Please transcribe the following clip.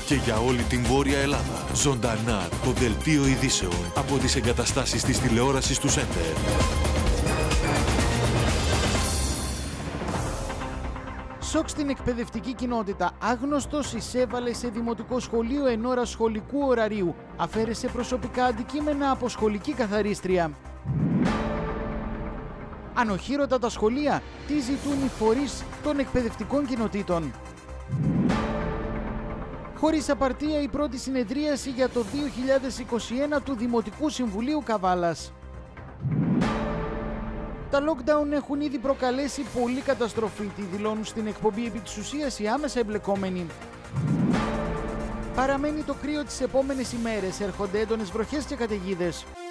Και για όλη την Βόρεια Ελλάδα, ζωντανά το δελτίο ειδήσεων από τις εγκαταστάσεις της τηλεόρασης του Σέντερ. Σοκ στην εκπαιδευτική κοινότητα. Άγνωστος εισέβαλε σε δημοτικό σχολείο εν ώρα σχολικού ωραρίου. Αφαίρεσε προσωπικά αντικείμενα από σχολική καθαρίστρια. Ανοχήρωτα τα σχολεία. Τι ζητούν οι φορείς των εκπαιδευτικών κοινοτήτων. Χωρίς απαρτία η πρώτη συνεδρίαση για το 2021 του Δημοτικού Συμβουλίου Καβάλας. Τα lockdown έχουν ήδη προκαλέσει πολλή καταστροφή, τη δηλώνουν στην εκπομπή επί της ουσίας οι άμεσα εμπλεκόμενοι. Παραμένει το κρύο τις επόμενες ημέρες, έρχονται έντονες βροχές και καταιγίδες.